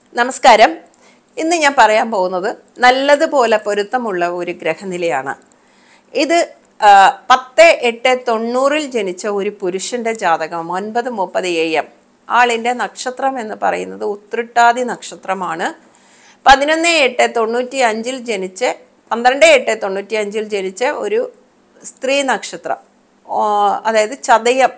നമസ്കാരം. ഇന്ന് ഞാൻ പറയാൻ പോകുന്നത് നല്ലതുപോലെ പൊരുത്തമുള്ള ഒരു ഗ്രഹനിലയാണ്. ഇത് 10/8/90 ജനിച്ച ഒരു പുരുഷന്റെ ജാതകം 9:30 AM. ആളിന്റെ നക്ഷത്രം എന്ന് പറയുന്നത് ഉത്രട്ടാതി നക്ഷത്രമാണ്. 11/8/95 ജനിച്ച് 12/8/95 ജനിച്ച ഒരു സ്ത്രീ നക്ഷത്രം, അതായത് ചതയം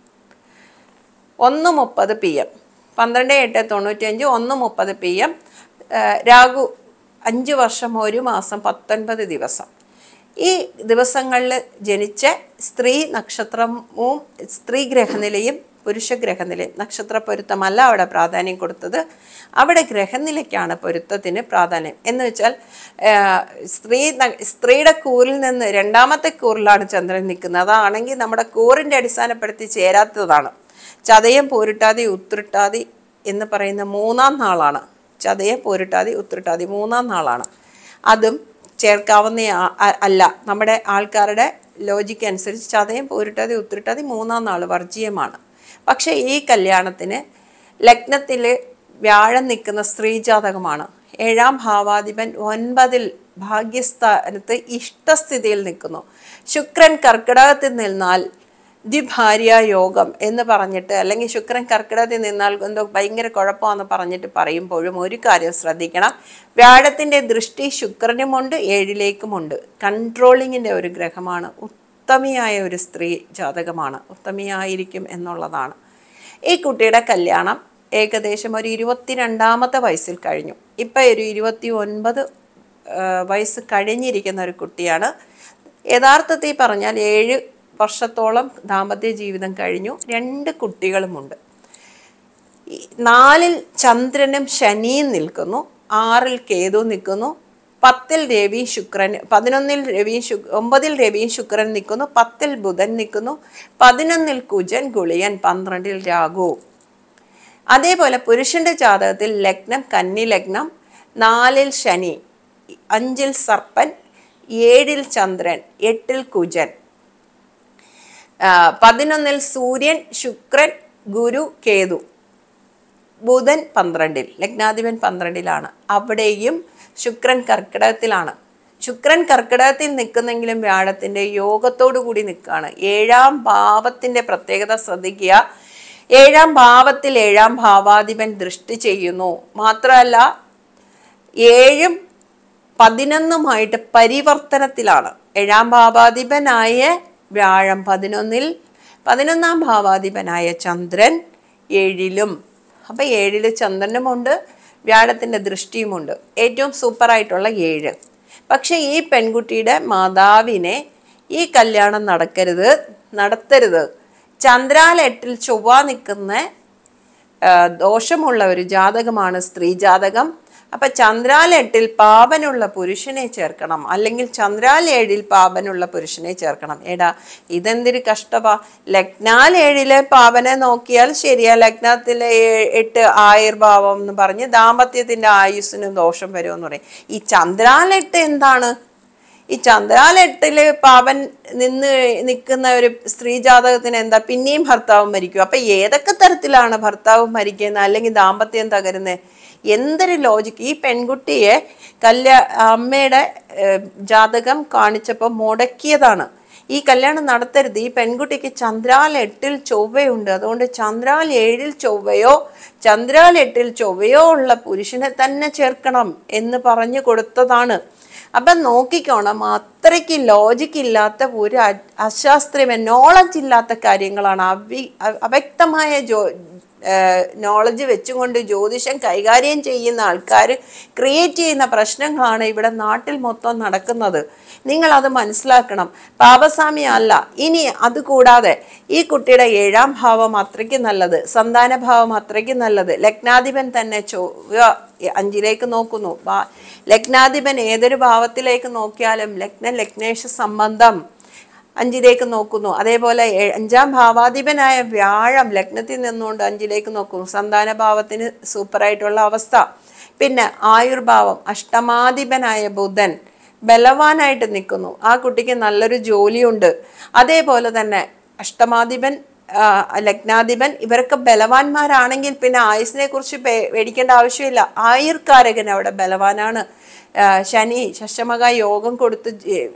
1:30 PM. 12/8/95 1:30 PM. രാഹു 5 വർഷം 1 മാസം 19 ദിവസം. ഈ ദിവസങ്ങളിൽ ജനിച്ച സ്ത്രീ നക്ഷത്രവും സ്ത്രീ ഗ്രഹനിലയും പുരുഷ ഗ്രഹനിലയും, നക്ഷത്ര പൊരുത്തമല്ല അവിടെ പ്രാധാന്യം കൊടുത്തത്, അവിടെ ഗ്രഹനിലയ്ക്കാണ് പൊരുത്തത്തിന് പ്രാധാന്യം. എന്ന് വെച്ചാൽ സ്ത്രീയുടെ കൂറിൽ നിന്ന് രണ്ടാമത്തെ കൂറിലാണ് ചന്ദ്രൻ നിൽക്കുന്നത്. അതാണെങ്കിൽ നമ്മുടെ കൂറിൻ്റെ അടിസ്ഥാനപ്പെടുത്തി ചേരാത്തതാണ്. ചതയം പൂരിട്ടാതി ഉത്രട്ടാതി എന്ന് പറയുന്ന 3-ാം നാളാണ്. ചതയം പൂരിട്ടാതി ഉത്രട്ടാതി 3-ാം നാളാണ്. അതും ചേർക്കാവുന്ന അല്ല. നമ്മുടെ ആൾക്കാരുടെ ലോജിക്ക് അനുസരിച്ച് ചതയം പൂരിട്ടാതി ഉത്രട്ടാതി 3-ാം നാൾ വർജ്യമാണ്. പക്ഷേ ഈ കല്യാണത്തിന് ലഗ്നത്തിൽ വ്യാഴം നിൽക്കുന്ന സ്ത്രീ ജാതകമാണ്. 7-ാം ഭാവാധിപൻ 9-ൽ ഭാഗ്യസ്ഥാനത്ത് ഇഷ്ടസ്ഥിതിയിൽ നിൽക്കുന്നു. ശുക്രൻ കർക്കിടകത്തിൽ നിന്നാൽ ദ്വിഭാര്യ യോഗം എന്ന് പറഞ്ഞിട്ട്, അല്ലെങ്കിൽ ശുക്രൻ കർക്കിടകത്തിൽ നിന്നാൽ എന്തോ ഭയങ്കര കുഴപ്പമാണെന്ന് പറഞ്ഞിട്ട് പറയുമ്പോഴും ഒരു കാര്യം ശ്രദ്ധിക്കണം. വ്യാഴത്തിൻ്റെ ദൃഷ്ടി ശുക്രനുമുണ്ട്, 7-ലേക്കുമുണ്ട്. കൺട്രോളിങ്ങിൻ്റെ ഒരു ഗ്രഹമാണ്. ഉത്തമിയായ ഒരു സ്ത്രീ ജാതകമാണ്. ഉത്തമിയായിരിക്കും എന്നുള്ളതാണ്. ഈ കുട്ടിയുടെ കല്യാണം ഏകദേശം ഒരു 22-ാമത്തെ വയസ്സിൽ കഴിഞ്ഞു. ഇപ്പം ഒരു 29 വയസ്സ് കഴിഞ്ഞിരിക്കുന്ന ഒരു കുട്ടിയാണ്. യഥാർത്ഥത്തിൽ പറഞ്ഞാൽ 7 വർഷത്തോളം ദാമ്പത്യ ജീവിതം കഴിഞ്ഞു. 2 കുട്ടികളുമുണ്ട്. 4-ൽ ചന്ദ്രനും ശനിയും നിൽക്കുന്നു. 6-ൽ കേതു നിൽക്കുന്നു. 10-ൽ രവി ശുക്രൻ, 11-ൽ രവി 9-ൽ രവിയും ശുക്രൻ നിൽക്കുന്നു. 10-ൽ ബുധൻ നിൽക്കുന്നു. 11-ൽ കുജൻ ഗുളിയൻ, 12-ൽ രാഹു. അതേപോലെ പുരുഷന്റെ ജാതകത്തിൽ ലഗ്നം കന്നി ലഗ്നം, 4-ൽ ശനി, 5-ൽ സർപ്പൻ, 7-ൽ ചന്ദ്രൻ, 8-ൽ കുജൻ, 11-ൽ സൂര്യൻ, ശുക്രൻ, ഗുരു, കേതു. ബുധൻ 12-ൽ, ലഗ്നാധിപൻ 12-ലാണ്. അവിടെയും ശുക്രൻ കർക്കിടകത്തിലാണ്. ശുക്രൻ കർക്കിടകത്തിൽ നിൽക്കുന്നെങ്കിലും വ്യാഴത്തിൻ്റെ യോഗത്തോടു കൂടി നിൽക്കുകയാണ്. 7-ാം ഭാവത്തിൻ്റെ പ്രത്യേകത ശ്രദ്ധിക്കുക. 7-ാം ഭാവത്തിൽ 7-ാം ഭാവാധിപൻ ദൃഷ്ടി ചെയ്യുന്നു. മാത്രമല്ല 7-ഉം 11-ഉമായിട്ട് പരിവർത്തനത്തിലാണ്. 7-ാം ഭാവാധിപനായ വ്യാഴം 11-ൽ, 11-ാം ഭാവാധിപനായ ചന്ദ്രൻ 7-ലും. അപ്പം 7-ൽ ചന്ദ്രനുമുണ്ട്, വ്യാഴത്തിൻ്റെ ദൃഷ്ടിയുമുണ്ട്. ഏറ്റവും സൂപ്പറായിട്ടുള്ള 7. പക്ഷേ ഈ പെൺകുട്ടിയുടെ മാതാവിനെ ഈ കല്യാണം നടത്തരുത്. ചന്ദ്രാൽ 8-ൽ ചൊവ്വ നിൽക്കുന്ന ദോഷമുള്ള ഒരു ജാതകമാണ് സ്ത്രീ ജാതകം. അപ്പം ചന്ദ്രാൽ 8-ൽ പാപനുള്ള പുരുഷനെ ചേർക്കണം, അല്ലെങ്കിൽ ചന്ദ്രാൽ 7-ൽ പാപനുള്ള പുരുഷനെ ചേർക്കണം. എടാ, ഇതെന്തൊരു കഷ്ടമാ. ലഗ്നാൽ 7-ലെ പാപനെ നോക്കിയാൽ ശരിയാ. ലഗ്നത്തിലെ 8 ആയുർഭാവം എന്ന് പറഞ്ഞ് ദാമ്പത്യത്തിൻ്റെ ആയുസ്സിന് ദോഷം വരുമെന്ന് പറയും. ഈ ചന്ദ്രാൽ 8 എന്താണ്? ഈ ചന്ദ്രാൽ 8-ല് പാപൻ നിൽക്കുന്ന ഒരു സ്ത്രീ ജാതകത്തിന് എന്താ? പിന്നെയും ഭർത്താവ് മരിക്കും. അപ്പം ഏതൊക്കെ തരത്തിലാണ് ഭർത്താവ് മരിക്കുന്നത്, അല്ലെങ്കിൽ ദാമ്പത്യം തകരുന്നത്? എന്തൊരു ലോജിക്ക്. ഈ പെൺകുട്ടിയെ അമ്മയുടെ ജാതകം കാണിച്ചപ്പോൾ മുടക്കിയതാണ്. ഈ കല്യാണം നടത്തരുത്. ഈ പെൺകുട്ടിക്ക് ചന്ദ്രാൽ 8-ൽ ചൊവ്വയുണ്ട്. അതുകൊണ്ട് ചന്ദ്രാൽ 7-ൽ ചൊവ്വയോ ചന്ദ്രാൽ 8-ൽ ചൊവ്വയോ ഉള്ള പുരുഷനെ തന്നെ ചേർക്കണം എന്ന് പറഞ്ഞു കൊടുത്തതാണ്. അപ്പം നോക്കിക്കോണം, അത്രയ്ക്ക് ലോജിക്കില്ലാത്ത ഒരു അശാസ്ത്രീയ നോളജ് ഇല്ലാത്ത കാര്യങ്ങളാണ്. അവ്യക്തമായ നോളജ് വെച്ചുകൊണ്ട് ജ്യോതിഷം കൈകാര്യം ചെയ്യുന്ന ആൾക്കാർ ക്രിയേറ്റ് ചെയ്യുന്ന പ്രശ്നങ്ങളാണ് ഇവിടെ നാട്ടിൽ മൊത്തം നടക്കുന്നത്. നിങ്ങളത് മനസ്സിലാക്കണം. പാപസാമ്യം അല്ല. ഇനി അതുകൂടാതെ ഈ കുട്ടിയുടെ 7-ാം ഭാവം അത്രയ്ക്ക് നല്ലത്, സന്താനഭാവം അത്രയ്ക്ക് നല്ലത്. ലഗ്നാധിപൻ തന്നെ ചൊവ്വ 5-ലേക്ക് നോക്കുന്നു. ലഗ്നാധിപൻ ഏതൊരു ഭാവത്തിലേക്ക് നോക്കിയാലും ലഗ്നേശ സംബന്ധം 5-ലേക്ക് നോക്കുന്നു. അതേപോലെ 5-ാം ഭാവാധിപനായ വ്യാഴം ലഗ്നത്തിൽ നിന്നുകൊണ്ട് 5-ലേക്ക് നോക്കുന്നു. സന്താനഭാവത്തിന് സൂപ്പറായിട്ടുള്ള അവസ്ഥ. പിന്നെ ആയുർഭാവം, അഷ്ടമാധിപനായ ബുധൻ ബലവാനായിട്ട് നിൽക്കുന്നു. ആ കുട്ടിക്ക് നല്ലൊരു ജോലിയുണ്ട്. അതേപോലെ തന്നെ അഷ്ടമാധിപൻ ലഗ്നാധിപൻ ഇവരൊക്കെ ബലവാന്മാരാണെങ്കിൽ പിന്നെ ആയുസിനെ കുറിച്ച് പേടിക്കേണ്ട ആവശ്യമില്ല. ആയുർക്കാരകൻ അവിടെ ബലവാനാണ്. ശനി ശശമക യോഗം കൊടുത്ത്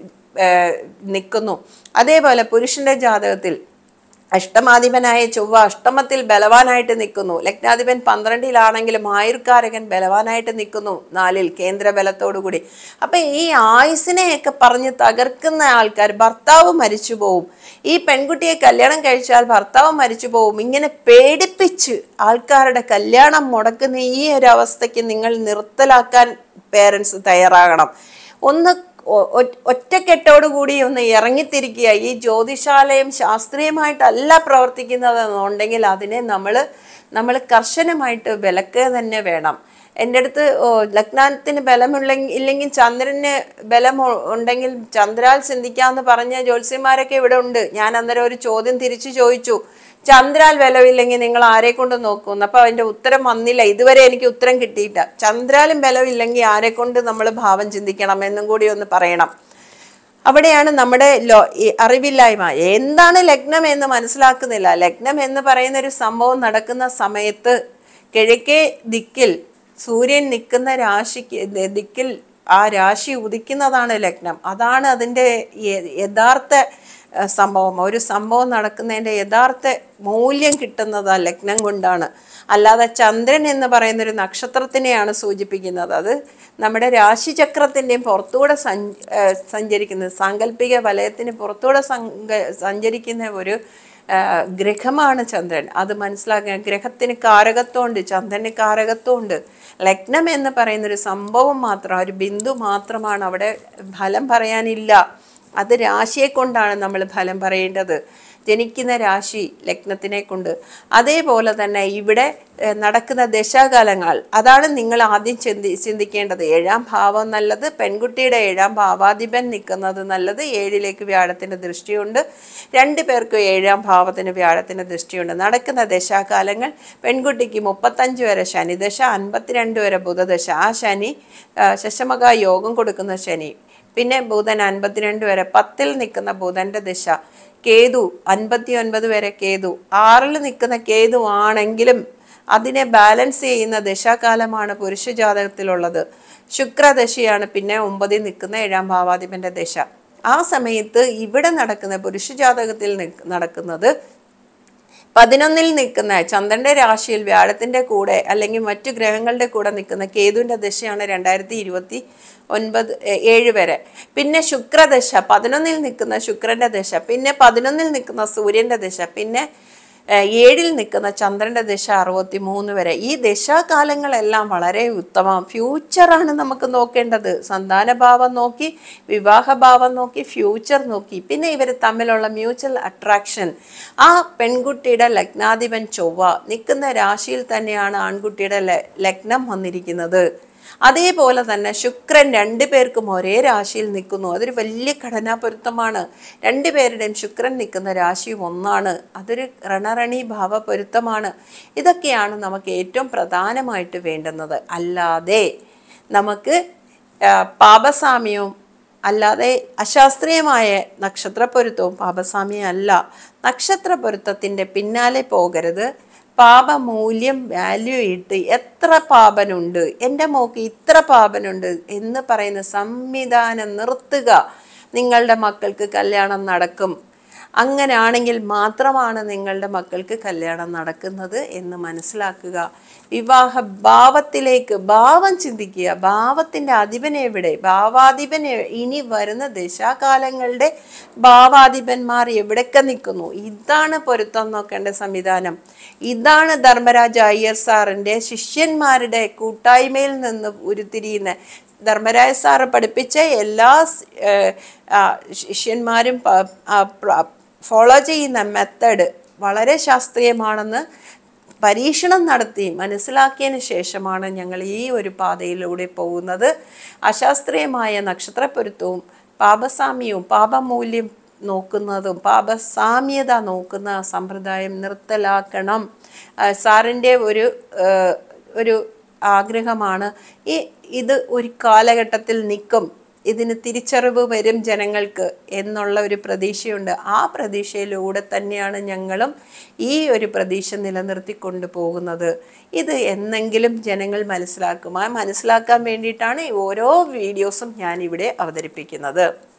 നിൽക്കുന്നു. അതേപോലെ പുരുഷന്റെ ജാതകത്തിൽ അഷ്ടമാധിപനായ ചൊവ്വ അഷ്ടമത്തിൽ ബലവാനായിട്ട് നിൽക്കുന്നു. ലഗ്നാധിപൻ 12-ലാണെങ്കിലും ആയുർക്കാരകൻ ബലവാനായിട്ട് നിൽക്കുന്നു 4-ൽ കേന്ദ്ര ബലത്തോടുകൂടി. അപ്പൊ ഈ ആയുസിനെയൊക്കെ പറഞ്ഞ് തകർക്കുന്ന ആൾക്കാർ, ഭർത്താവ് മരിച്ചു പോവും, ഈ പെൺകുട്ടിയെ കല്യാണം കഴിച്ചാൽ ഭർത്താവ് മരിച്ചു പോവും, ഇങ്ങനെ പേടിപ്പിച്ച് ആൾക്കാരുടെ കല്യാണം മുടക്കുന്ന ഈ ഒരു അവസ്ഥയ്ക്ക് നിങ്ങൾ നിർത്തലാക്കാൻ പേരൻസ് തയ്യാറാകണം. ഒന്ന് ഒറ്റക്കെട്ടോടുകൂടി ഒന്ന് ഇറങ്ങിത്തിരിക്കുക. ഈ ജ്യോതിശാലയം ശാസ്ത്രീയമായിട്ടല്ല പ്രവർത്തിക്കുന്നതെന്നുണ്ടെങ്കിൽ അതിനെ നമ്മൾ കർശനമായിട്ട് വിലക്കുക തന്നെ വേണം. എൻ്റെ അടുത്ത് ലഗ്നത്തിന് ഇല്ലെങ്കിൽ ചന്ദ്രന് ബലം ഉണ്ടെങ്കിൽ ചന്ദ്രാൽ ചിന്തിക്കാമെന്ന് പറഞ്ഞ ജ്യോത്സ്യന്മാരൊക്കെ ഇവിടെ ഉണ്ട്. ഞാൻ അന്നേരം ഒരു ചോദ്യം തിരിച്ചു ചോദിച്ചു, ചന്ദ്രാൽ ബലമില്ലെങ്കിൽ നിങ്ങൾ ആരെ കൊണ്ട് നോക്കുന്നു? അപ്പൊ അതിന്റെ ഉത്തരം വന്നില്ല. ഇതുവരെ എനിക്ക് ഉത്തരം കിട്ടിയില്ല. ചന്ദ്രാലും ബലമില്ലെങ്കിൽ ആരെ കൊണ്ട് നമ്മൾ ഭാവം ചിന്തിക്കണം എന്നും കൂടി ഒന്ന് പറയണം. അവിടെയാണ് നമ്മുടെ അറിവില്ലായ്മ. എന്താണ് ലഗ്നം എന്ന് മനസ്സിലാക്കുന്നില്ല. ലഗ്നം എന്ന് പറയുന്ന ഒരു സംഭവം നടക്കുന്ന സമയത്ത് കിഴക്കേ ദിക്കിൽ സൂര്യൻ നിൽക്കുന്ന ദിക്കിൽ ആ രാശി ഉദിക്കുന്നതാണ് ലഗ്നം. അതാണ് അതിൻ്റെ യഥാർത്ഥ സംഭവം. ഒരു സംഭവം നടക്കുന്നതിൻ്റെ യഥാർത്ഥ മൂല്യം കിട്ടുന്നത് ആ ലഗ്നം കൊണ്ടാണ്. അല്ലാതെ ചന്ദ്രൻ എന്ന് പറയുന്ന ഒരു നക്ഷത്രത്തിനെയാണ് സൂചിപ്പിക്കുന്നത്. അത് നമ്മുടെ രാശിചക്രത്തിൻ്റെയും പുറത്തൂടെ സഞ്ചരിക്കുന്നത്, സാങ്കല്പിക വലയത്തിന് പുറത്തൂടെ സഞ്ചരിക്കുന്ന ഒരു ഗ്രഹമാണ് ചന്ദ്രൻ. അത് മനസ്സിലാക്കുക. ഗ്രഹത്തിന് കാരകത്വമുണ്ട്, ചന്ദ്രന് കാരകത്വമുണ്ട്. ലഗ്നം എന്ന് പറയുന്നൊരു സംഭവം മാത്രം, ഒരു ബിന്ദു മാത്രമാണ്. അവിടെ ഫലം പറയാനില്ല. അത് രാശിയെ കൊണ്ടാണ് നമ്മൾ ഫലം പറയേണ്ടത്. ജനിക്കുന്ന രാശി ലഗ്നത്തിനെ കൊണ്ട്. അതേപോലെ തന്നെ ഇവിടെ നടക്കുന്ന ദശാകാലങ്ങൾ, അതാണ് നിങ്ങൾ ആദ്യം ചിന്തിക്കേണ്ടത്. 7-ാം ഭാവം നല്ലത്, പെൺകുട്ടിയുടെ 7-ാം ഭാവാധിപൻ നിൽക്കുന്നത് നല്ലത്. 7-ലേക്ക് വ്യാഴത്തിൻ്റെ ദൃഷ്ടിയുണ്ട്. 2 പേർക്കും 7-ാം ഭാവത്തിന് വ്യാഴത്തിൻ്റെ ദൃഷ്ടിയുണ്ട്. നടക്കുന്ന ദശാകാലങ്ങൾ പെൺകുട്ടിക്ക് 35 വരെ ശനിദശ, 52 വരെ ബുധദശ. ആ ശനി ശശമക യോഗം കൊടുക്കുന്ന ശനി. പിന്നെ ബുധൻ 52 വരെ 10-ൽ നിൽക്കുന്ന ബുധന്റെ ദശ. കേതു 59 വരെ കേതു. 6-ൽ നിൽക്കുന്ന കേതു ആണെങ്കിലും അതിനെ ബാലൻസ് ചെയ്യുന്ന ദശാകാലമാണ് പുരുഷ ജാതകത്തിലുള്ളത്. ശുക്രദശയാണ് പിന്നെ 9-ൽ നിൽക്കുന്ന 7-ാം ഭാവാധിപന്റെ ദശ. ആ സമയത്ത് ഇവിടെ നടക്കുന്ന പുരുഷ ജാതകത്തിൽ നടക്കുന്നത് 11-ൽ നിൽക്കുന്ന ചന്ദ്രന്റെ രാശിയിൽ വ്യാഴത്തിന്റെ കൂടെ അല്ലെങ്കിൽ മറ്റു ഗ്രഹങ്ങളുടെ കൂടെ നിൽക്കുന്ന കേതുവിന്റെ ദശയാണ് 2027 വരെ. പിന്നെ ശുക്രദശ 11-ൽ നിൽക്കുന്ന ശുക്രന്റെ ദശ, പിന്നെ 11-ൽ നിൽക്കുന്ന സൂര്യന്റെ ദശ, പിന്നെ 7-ൽ നിൽക്കുന്ന ചന്ദ്രന്റെ ദശ 63 വരെ. ഈ ദശാകാലങ്ങളെല്ലാം വളരെ ഉത്തമം. ഫ്യൂച്ചറാണ് നമുക്ക് നോക്കേണ്ടത്. സന്താനഭാവം നോക്കി, വിവാഹഭാവം നോക്കി, ഫ്യൂച്ചർ നോക്കി, പിന്നെ ഇവർ തമ്മിലുള്ള മ്യൂച്വൽ അട്രാക്ഷൻ. ആ പെൺകുട്ടിയുടെ ലഗ്നാധിപൻ ചൊവ്വ നിൽക്കുന്ന രാശിയിൽ തന്നെയാണ് ആൺകുട്ടിയുടെ ലഗ്നം വന്നിരിക്കുന്നത്. അതേപോലെ തന്നെ ശുക്രൻ 2 പേർക്കും ഒരേ രാശിയിൽ നിൽക്കുന്നു. അതൊരു വലിയ ഘടനാപൊരുത്തമാണ്. 2 പേരുടെയും ശുക്രൻ നിൽക്കുന്ന രാശി ഒന്നാണ്. അതൊരു രണരണി ഭാവ പൊരുത്തമാണ്. ഇതൊക്കെയാണ് നമുക്ക് ഏറ്റവും പ്രധാനമായിട്ട് വേണ്ടുന്നത്. അല്ലാതെ നമുക്ക് പാപസാമ്യവും അല്ലാതെ അശാസ്ത്രീയമായ നക്ഷത്രപ്പൊരുത്തവും പാപസാമ്യം അല്ല. നക്ഷത്രപ്പൊരുത്തത്തിൻ്റെ പിന്നാലെ പോകരുത്. പാപമൂല്യം വാല്യൂ ഇട്ട് എത്ര പാപനുണ്ട്, എൻ്റെ മോക്ക് ഇത്ര പാപനുണ്ട് എന്ന് പറയുന്ന സംവിധാനം നിർത്തുക. നിങ്ങളുടെ മക്കൾക്ക് കല്യാണം നടക്കും. അങ്ങനെയാണെങ്കിൽ മാത്രമാണ് നിങ്ങളുടെ മക്കൾക്ക് കല്യാണം നടക്കുന്നത് എന്ന് മനസ്സിലാക്കുക. വിവാഹ ഭാവത്തിലേക്ക് ഭാവം ചിന്തിക്കുക. ഭാവത്തിൻ്റെ അധിപൻ എവിടെ? ഭാവാധിപൻ ഇനി വരുന്ന ദശാകാലങ്ങളുടെ ഭാവാധിപന്മാർ എവിടെയൊക്കെ നിൽക്കുന്നു? ഇതാണ് പൊരുത്തം നോക്കേണ്ട സംവിധാനം. ഇതാണ് ധർമ്മരാജ അയ്യർ സാറിൻ്റെ ശിഷ്യന്മാരുടെ കൂട്ടായ്മയിൽ നിന്ന് ഉരുത്തിരിയുന്ന, ധർമ്മരാജ സാറ് പഠിപ്പിച്ച എല്ലാ ശിഷ്യന്മാരും ഫോളോ ചെയ്യുന്ന മെത്തേഡ് വളരെ ശാസ്ത്രീയമാണെന്ന് പരീക്ഷണം നടത്തി മനസ്സിലാക്കിയതിന് ശേഷമാണ് ഞങ്ങൾ ഈ ഒരു പാതയിലൂടെ പോകുന്നത്. അശാസ്ത്രീയമായ നക്ഷത്രപ്പൊരുത്തവും പാപസാമ്യവും പാപമൂല്യം നോക്കുന്നതും പാപസാമ്യത നോക്കുന്ന സമ്പ്രദായം നിർത്തലാക്കണം. സാറിൻ്റെ ഒരു ആഗ്രഹമാണ്. ഇത് ഒരു കാലഘട്ടത്തിൽ നിൽക്കും. ഇതിന് തിരിച്ചറിവ് വരും ജനങ്ങൾക്ക് എന്നുള്ള ഒരു പ്രതീക്ഷയുണ്ട്. ആ പ്രതീക്ഷയിലൂടെ തന്നെയാണ് ഞങ്ങളും ഈ ഒരു പ്രതീക്ഷ നിലനിർത്തിക്കൊണ്ട് പോകുന്നത്. ഇത് എന്നെങ്കിലും ജനങ്ങൾ മനസ്സിലാക്കും. ആ മനസ്സിലാക്കാൻ വേണ്ടിയിട്ടാണ് ഓരോ വീഡിയോസും ഞാനിവിടെ അവതരിപ്പിക്കുന്നത്.